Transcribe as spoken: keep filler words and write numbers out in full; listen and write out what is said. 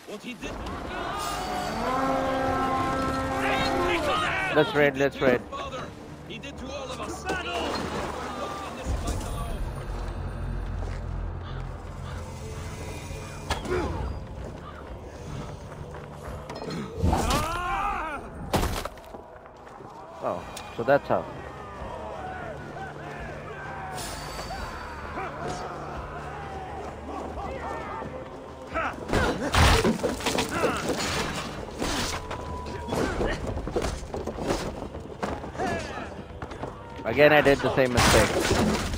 What he did. Let's raid, let's raid. He did to all of us. Oh, so that's how. Again, I did the same mistake.